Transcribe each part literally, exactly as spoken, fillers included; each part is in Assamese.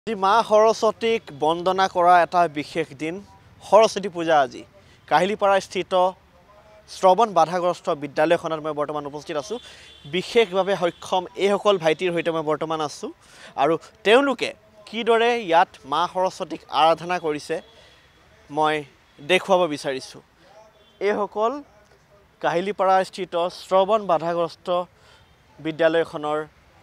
আজি মা সৰস্বতীক বন্দনা কৰা এটা বিশেষ দিন সৰস্বতী পূজা আজি কাহিলীপাৰা স্থিত শ্ৰৱণ বাধাগ্ৰস্ত বিদ্যালয়খনত মই বৰ্তমান উপস্থিত আছোঁ বিশেষভাৱে সক্ষম এইসকল ভাইটিৰ সৈতে মই বৰ্তমান আছোঁ আৰু তেওঁলোকে কিদৰে ইয়াত মা সৰস্বতীক আৰাধনা কৰিছে মই দেখুৱাব বিচাৰিছোঁ এইসকল কাহিলীপাৰা স্থিত শ্ৰৱণ বাধাগ্ৰস্ত বিদ্যালয়খনৰ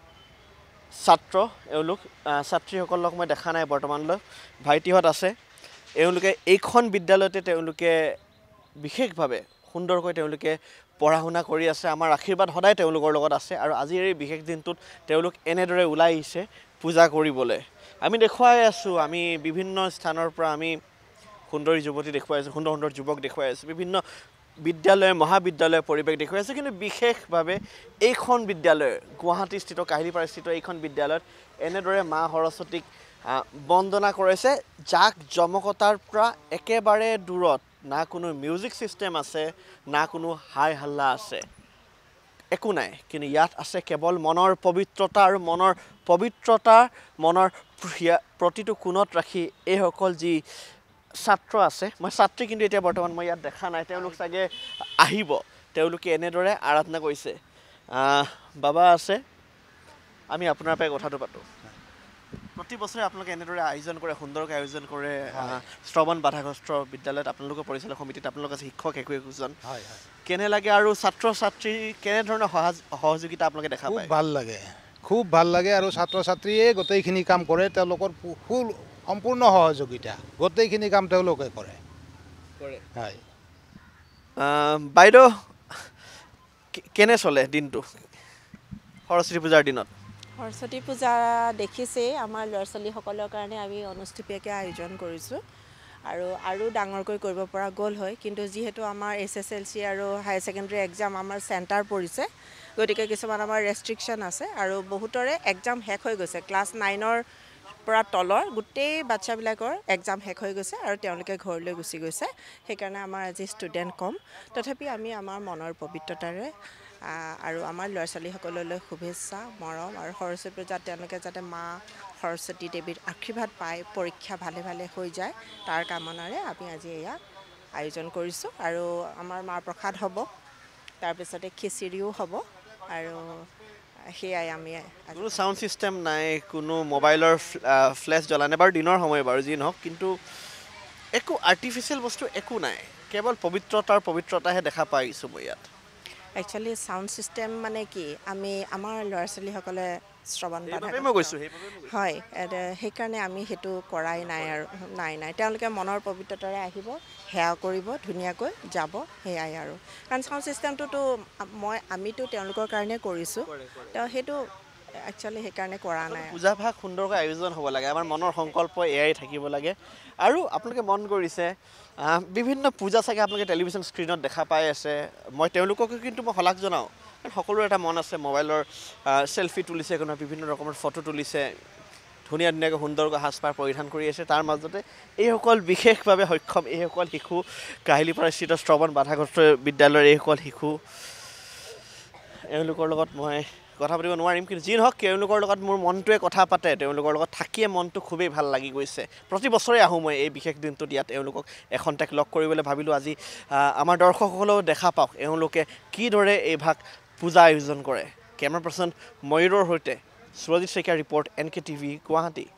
ছাত্ৰ এওঁলোক ছাত্ৰীসকলক মই দেখা নাই বৰ্তমানলৈ ভাইটিহঁত আছে এওঁলোকে এইখন বিদ্যালয়তে তেওঁলোকে বিশেষভাৱে সুন্দৰকৈ তেওঁলোকে পঢ়া শুনা কৰি আছে আমাৰ আশীৰ্বাদ সদায় তেওঁলোকৰ লগত আছে আৰু আজিৰ এই বিশেষ দিনটোত তেওঁলোক এনেদৰে ওলাই আহিছে পূজা কৰিবলৈ আমি দেখুৱাই আছোঁ আমি বিভিন্ন স্থানৰ পৰা আমি সুন্দৰী যুৱতী দেখুৱাই আছোঁ সুন্দৰ সুন্দৰ যুৱক দেখুৱাই আছোঁ বিভিন্ন বিদ্যালয় মহাবিদ্যালয় পৰিৱেশ দেখুৱাই আছে কিন্তু বিশেষভাৱে এইখন বিদ্যালয় গুৱাহাটীস্থিত কাহিলীপাৰাস্থিত এইখন বিদ্যালয়ত এনেদৰে মা সৰস্বতীক বন্দনা কৰিছে যাক জমকতাৰ পৰা একেবাৰে দূৰত না কোনো মিউজিক চিষ্টেম আছে না কোনো হাই হাল্লা আছে একো নাই কিন্তু ইয়াত আছে কেৱল মনৰ পবিত্ৰতা আৰু মনৰ পবিত্ৰতা মনৰ প্ৰতিটো কোণত ৰাখি এইসকল যি ছাত্ৰ আছে মই ছাত্ৰী কিন্তু এতিয়া বৰ্তমান মই ইয়াত দেখা নাই তেওঁলোক চাগে আহিব তেওঁলোকে এনেদৰে আৰাধনা কৰিছে বাবা আছে আমি আপোনাৰ পৰাই কথাটো পাতোঁ প্ৰতি বছৰে আপোনালোকে এনেদৰে আয়োজন কৰে সুন্দৰকৈ আয়োজন কৰে শ্ৰৱণ বাধাগ্ৰস্ত বিদ্যালয়ত আপোনালোকৰ পৰিচালক সমিতিত আপোনালোক আছে শিক্ষক একো একোজন কেনে লাগে আৰু ছাত্ৰ ছাত্ৰী কেনেধৰণৰ সহযোগিতা আপোনালোকে দেখা পায় ভাল লাগে খুব ভাল লাগে আৰু ছাত্ৰ ছাত্ৰীয়ে গোটেইখিনি কাম কৰে তেওঁলোকৰ ফুল সম্পূৰ্ণ সহযোগিতা গোটেইখিনি কাম তেওঁলোকে কৰে হয় বাইদেউ কেনে চলে দিনটো সৰস্বতী পূজাৰ দিনত সৰস্বতী পূজা দেখিছেই আমাৰ ল'ৰা ছোৱালীসকলৰ কাৰণে আমি অনুষ্ঠিতভাৱে আয়োজন কৰিছোঁ আৰু আৰু ডাঙৰকৈ কৰিব পৰা গ'ল হয় কিন্তু যিহেতু আমাৰ এছ এছ এল চি আৰু হায়াৰ ছেকেণ্ডেৰী এক্সাম আমাৰ চেণ্টাৰ পৰিছে গতিকে কিছুমান আমাৰ ৰেষ্ট্ৰিকশ্যন আছে আৰু বহুতৰে এক্সাম শেষ হৈ গৈছে ক্লাছ নাইনৰ পৰা তলৰ গোটেই বাচ্চাবিলাকৰ এক্সাম শেষ হৈ গৈছে আৰু তেওঁলোকে ঘৰলৈ গুচি গৈছে সেইকাৰণে আমাৰ আজি ষ্টুডেণ্ট কম তথাপি আমি আমাৰ মনৰ পবিত্ৰতাৰে আৰু আমাৰ ল'ৰা ছোৱালীসকললৈ শুভেচ্ছা মৰম আৰু সৰস্বতী পূজাত তেওঁলোকে যাতে মা সৰস্বতী দেৱীৰ আশীৰ্বাদ পায় পৰীক্ষা ভালে ভালে হৈ যায় তাৰ কামনাৰে আমি আজি এয়া আয়োজন কৰিছোঁ আৰু আমাৰ মাৰ প্ৰসাদ হ'ব তাৰপিছতে খিচিৰিও হ'ব আৰু সেয়াই আমি কোনো চাউণ্ড ছিষ্টেম নাই কোনো মোবাইলৰ ফ্লেছ জ্বলা নাই বাৰু দিনৰ সময় বাৰু যি নহওক কিন্তু একো আৰ্টিফিচিয়েল বস্তু একো নাই কেৱল পবিত্ৰতাৰ পবিত্ৰতাহে দেখা পাইছোঁ মই ইয়াত একচুৱেলি চাউণ্ড ছিষ্টেম মানে কি আমি আমাৰ ল'ৰা ছোৱালীসকলে শ্ৰৱণ বাধা হয় সেইকাৰণে আমি সেইটো কৰাই নাই আৰু নাই নাই তেওঁলোকে মনৰ পবিত্ৰতাৰে আহিব সেৱা কৰিব ধুনীয়াকৈ যাব সেয়াই আৰু কাৰণ চাউণ্ড ছিষ্টেমটোতো মই আমিতো তেওঁলোকৰ কাৰণে কৰিছোঁ তেওঁ সেইটো একচুৱেলি সেইকাৰণে কৰা নাই পূজাভাগ সুন্দৰকৈ আয়োজন হ'ব লাগে আমাৰ মনৰ সংকল্প এয়াই থাকিব লাগে আৰু আপোনালোকে মন কৰিছে বিভিন্ন পূজা চাগে আপোনালোকে টেলিভিশ্যন স্ক্ৰীণত দেখা পাই আছে মই তেওঁলোককো কিন্তু মই শলাগ জনাওঁ সকলোৰে এটা মন আছে মোবাইলৰ চেলফি তুলিছে কোনো বিভিন্ন ৰকমৰ ফটো তুলিছে ধুনীয়া ধুনীয়াকৈ সুন্দৰকৈ সাজপাৰ পৰিধান কৰি আছে তাৰ মাজতে এইসকল বিশেষভাৱে সক্ষম এইসকল শিশু কাহিলীপাৰা স্থিত শ্ৰৱণ বাধাগ্ৰস্ত বিদ্যালয়ৰ এইসকল শিশু এওঁলোকৰ লগত মই কথা পাতিব নোৱাৰিম কিন্তু যি নহওক তেওঁলোকৰ লগত মোৰ মনটোৱে কথা পাতে তেওঁলোকৰ লগত থাকিয়ে মনটো খুবেই ভাল লাগি গৈছে প্ৰতি বছৰে আহোঁ মই এই বিশেষ দিনটোত ইয়াত এওঁলোকক এখন্তেক লগ কৰিবলৈ ভাবিলোঁ আজি আমাৰ দৰ্শকসকলেও দেখা পাওক এওঁলোকে কিদৰে এইভাগ পূজা আয়োজন কৰে কেমেৰা পাৰ্চন ময়ূৰৰ সৈতে সুৰজিত শইকীয়াৰ report N K TV Guwahati.